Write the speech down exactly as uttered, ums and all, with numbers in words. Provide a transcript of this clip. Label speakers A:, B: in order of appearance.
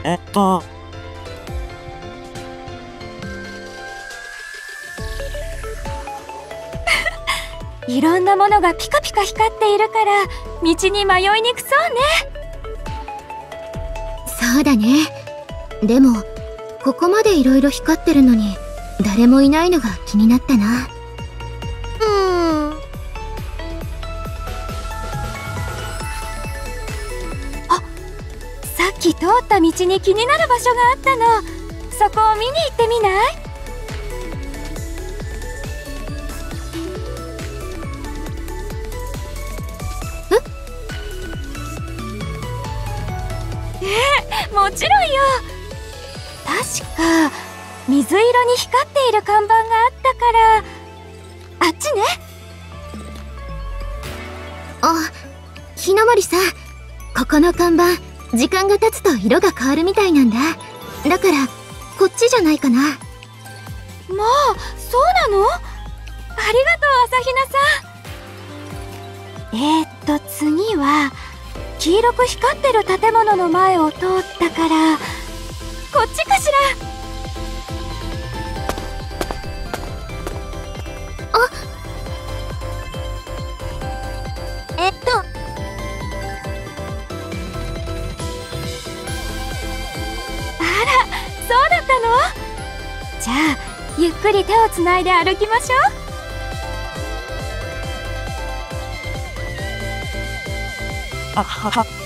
A: えっと
B: いろんなものがピカピカ光っているから道に迷いにくそうね。
C: そうだね。でもここまでいろいろ光ってるのに誰もいないのが気になったな。
B: うーん。あ、さっき通った道に気になる場所があったの。そこを見に行ってみない？もちろんよ。確か水色に光っている看板があったから、あっちね。
C: あ、日の森さん、ここの看板時間が経つと色が変わるみたいなんだ。だからこっちじゃないかな。
B: まあ、そうなの？ありがとう、朝比奈さん。えーっと次は黄色く光ってる建物の前を通ったから、こっちかしら。
C: あ、
B: えっとあら、そうだったの？じゃあゆっくり手をつないで歩きましょう。
A: あはは。